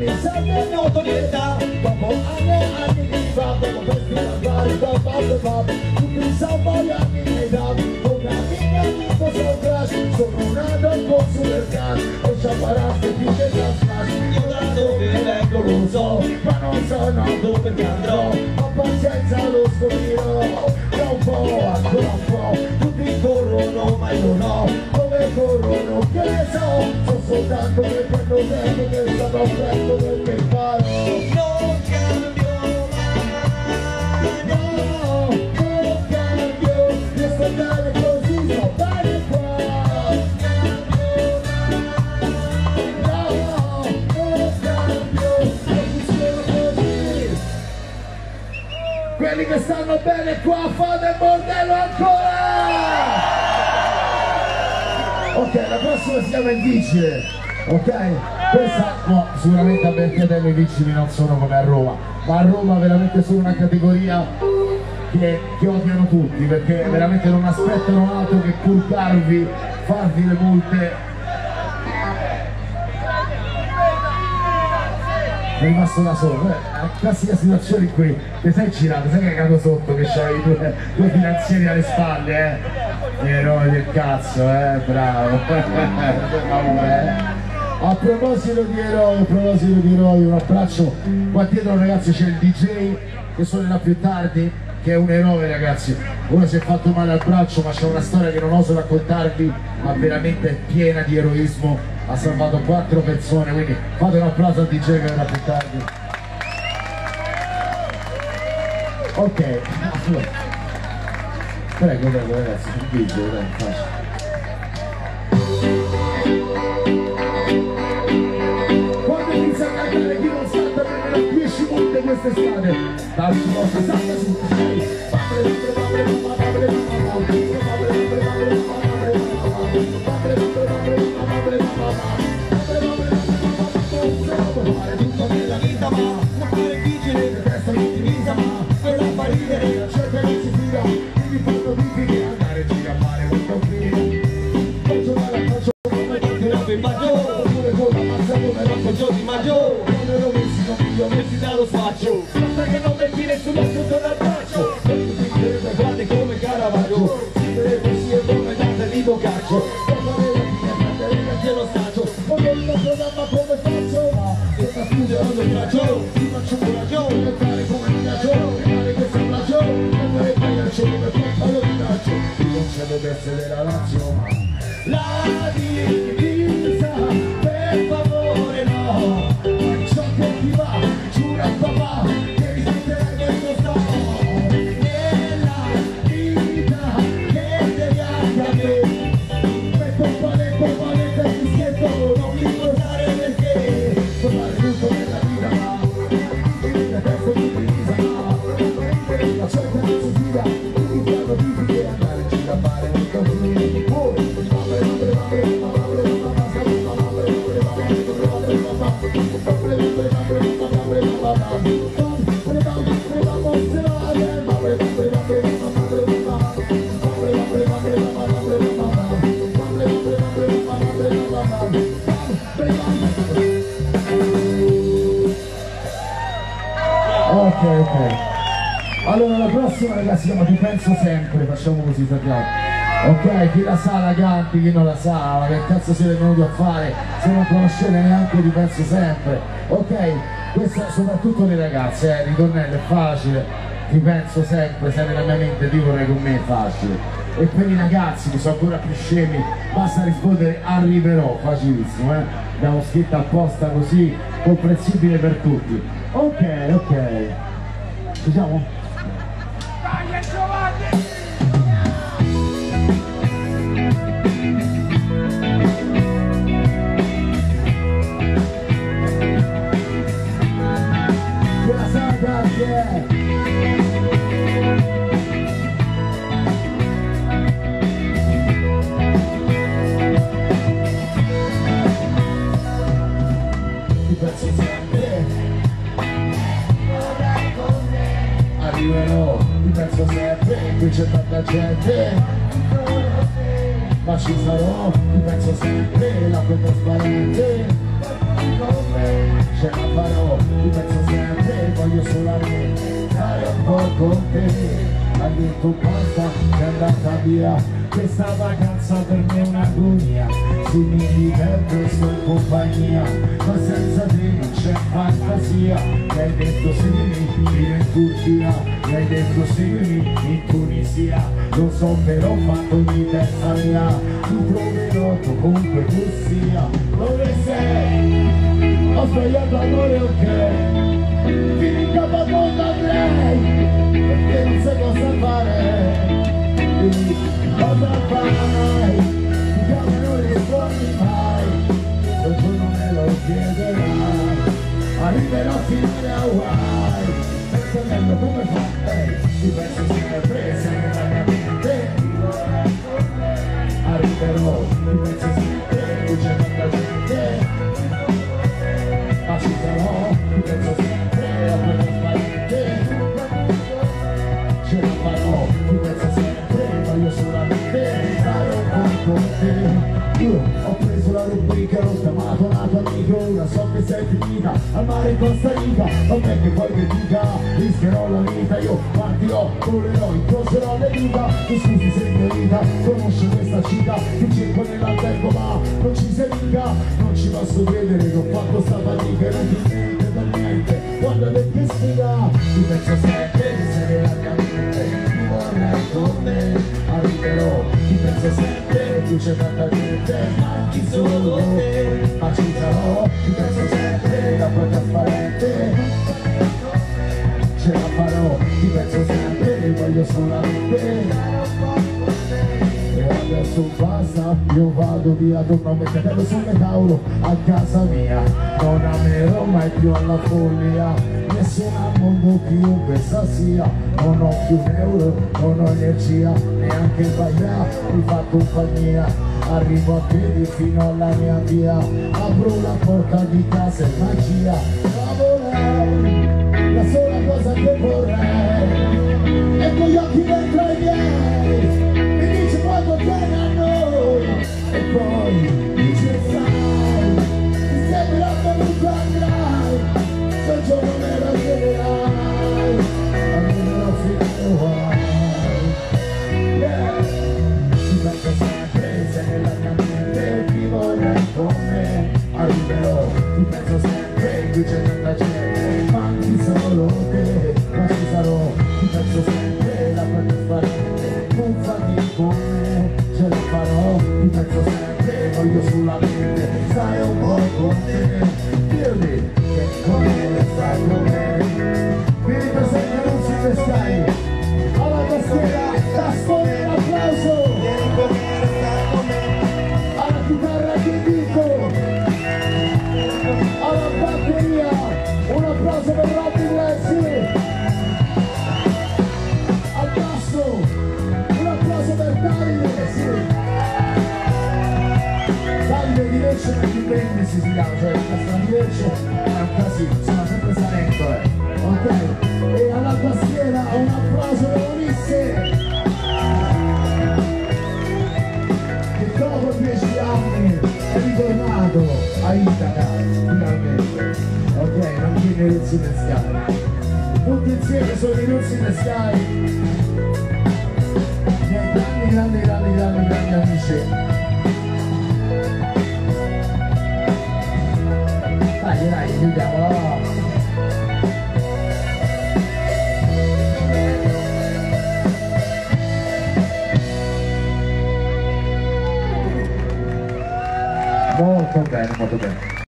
mi sa che notorietà. Dopo anni e anni di fa, dopo festival vari, dopo tutti salvano gli anni nei dati. Con amici amico sono crash, sono nato al corso del gas e ci apparato più che da smash. Io da dove vengo lo so, ma non so dove andrò. Ho pazienza, lo scoprirò, tra un po', ancora un po'. Tutti corrono ma io no, dove corrono che ne so soltanto che prendo tempo, che sono offretto del che fare. Non cambio mai, no, non cambio, io sto bene così, sto bene qua. No, non cambio, non funziona così. Quelli che stanno bene qua fate il bordello ancora! Ok, la prossima si chiama il vigile, ok? Questa no, sicuramente a Berchiatello i vigili non sono come a Roma, ma a Roma veramente sono una categoria che odiano tutti, perché veramente non aspettano altro che purtarvi, farvi le multe. È rimasto da solo, la classica situazione in cui ti sei girato, sei cagato sotto che c'hai due finanzieri alle spalle, eroe del cazzo, bravo. A proposito di eroi, un abbraccio. Qua dietro ragazzi c'è il DJ che suonerà più tardi, che è un eroe ragazzi. Ora si è fatto male al braccio, ma c'è una storia che non oso raccontarvi, ma veramente piena di eroismo. Ha salvato 4 persone, quindi fate un applauso al DJ che verrà più tardi. Ok, prego ragazzi, il video, dai, facile. Quando inizia a cantare chi non salta prenderà 10 multe quest'estate. Dal suo salta su, fare tutto nella vita, ma non fare vigile, che resta l'ottimista, ma quella fa ridere, cerca non si fida, quindi fanno difficile andare gira a fare molto fine. Faccio male, faccio come tanti robe in maggiore, oppure con la mazza come l'occhio di maggiore. Non ero messi, non mi ho messi dallo spaccio, basta che non metti nessuno sotto dal braccio. E tu ti crede, guardi come Caravaggio, scrivere poesie come Dante di Boccaccio. Per fare la fine, prendere anche lo staccio, poi non lo programma come faccio, ma chiuderò il braccio, ti faccio un ragione, per fare come mi piace, per fare questo braccio, per fare pagliaccio, per farlo di braccio. Io non c'è deve essere la razio, ma la divisa, per favore no, ciò che ti va, giura papà, che rispetterai questo stato, nella vita che devi anche a me, per pompare per il schietto, non mi guardare perché, fare tutto nella vita, ma la testa di divisa, ma la cerca non si gira, quindi ti hanno visto che andare in giro a fare un Ok. Allora la prossima ragazzi si chiama Ti penso sempre, facciamo così, sappiamo. Ok, chi la sa la canti, chi non la sa, ma che cazzo siete venuti a fare se non conoscete neanche Ti penso sempre. Ok, questa soprattutto le ragazze, il ritornello è facile, ti penso sempre, sei nella mia mente, ti vorrei con me, è facile. E per i ragazzi che sono ancora più scemi, basta rispondere arriverò, facilissimo, abbiamo scritto apposta così, comprensibile per tutti. Ok, ci siamo? Dai Giovanni! Ti penso sempre, arriverò, ti penso sempre, qui c'è tanta gente, ma ci sarò, ti penso sempre, l'acqua è trasparente, ce la farò, ti penso sempre, voglio solamente stare un po' con te. Hai detto basta, è andata via, questa vacanza per me è un'agonia. Se mi diverto e sto in compagnia, ma senza te non c'è fantasia. Mi hai detto seguimi fino in Turchia, mi hai detto seguimi in Tunisia. Lo so però fatto di testa mia, ti troverò dovunque tu sia. Dove sei? Ho sbagliato amore, ok, fino in capo al mondo andrei, perché non sai cosa fare. Cosa fai? Ti chiamano e rispondi mai, quel giorno me lo chiederai. Arriverò fino alle Hawaii, pensando come fai, ti penso sempre, sei nella mia mente. Arriverò, ti penso sempre, qui c'è tanta gente, ma ci sarò, ti penso sempre, a quella trasparente. Ce la farò, ti penso sempre, voglio solamente stare un po' con te. Io ho preso la rubrica, l'ho chiamato un altro amico, ora so che sei finita al mare in Costa Rica. Vabbè che poi che dica, rischierò la vita, io partirò, volerò, incrocerò le dita. Tu scusi signorita, conosci questa città, ti cerco nell'albergo ma non ci sei mica. Non ci posso credere che ho fatto sta fatica, inutilmente per niente, guarda che sfiga. Ti penso sempre, sei nella mia mente, ti vorrei con me. Arriverò, ti penso sempre, qui c'è tanta gente, ma chi solo te. Ma ci sarò, ti penso sempre, la tua trasparente. Ce la farò, ti penso sempre, voglio solamente. E adesso basta, io vado via, torno a metterlo sul metauro a casa mia. Non amerò mai più alla follia, nessuno al mondo chiunque essa sia. Non ho più un euro, non ho energia, neanche Baia mi fa compagnia. Arrivo a piedi fino alla mia via, apro la porta di casa e magia. Lavorare, la sola cosa che vorrei, e con gli occhi dentro ai miei mi dice quanto tiene a noi. E poi dice sai, mi sembra venuto andrai, se il giorno me lo chiederai, arriverò fino a Hawaii. Ti penso sempre, sei nella mia mente, ti vorrei con me. Arriverò, ti penso sempre, qui c'è tanta gente, manchi solo te. Ma ci sarò, ti penso sempre, la tua trasparente, non fatti con me. Ce la farò, ti penso sempre, voglio solamente stare un po' con te. Dirmi che come stai con me. Mi ripresenta Lucy che stai alla tastiera, tastone un applauso. Alla chitarra che dico, alla batteria, un applauso per Robby Leslie. Al basso, un applauso per Davide, sì. Davide di Lecce non dipende, si chiama, cioè il castro di Lecce è un casino, sono sempre Salento, ok? E alla tastiera un applauso per Ulisse, che dopo 10 anni è ritornato a Itaca, finalmente, ok? Non viene Ruzzi in Sky, tutti insieme sono i Ruzzi in Sky, miei grandi amici. Dai, chiudiamola. Molto bene, molto bene.